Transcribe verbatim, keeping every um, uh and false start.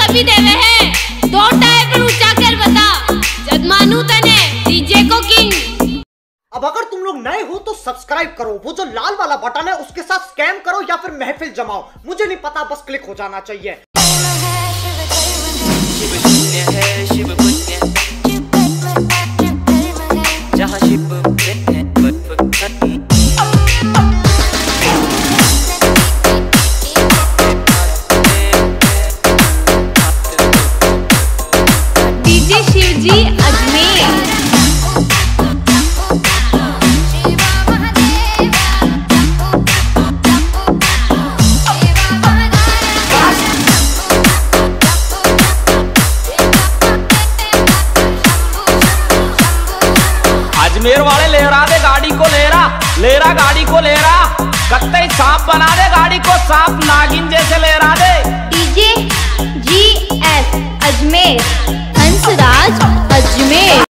भी देवे है। दो टाइप ऊंचा कर बता जद मानू तने डीजे को किंग। अब अगर तुम लोग नए हो तो सब्सक्राइब करो, वो जो लाल वाला बटन है उसके साथ स्कैम करो या फिर महफिल जमाओ, मुझे नहीं पता, बस क्लिक हो जाना चाहिए। डीजे शिवजी अजमेर। अजमेर वाले लेरा दे गाड़ी को लेरा, लेरा गाड़ी को लेरा, कत्ते साफ बना दे गाड़ी को साफ, नागिन जैसे लेरा दे। DJ G S Ajmer Hansraj.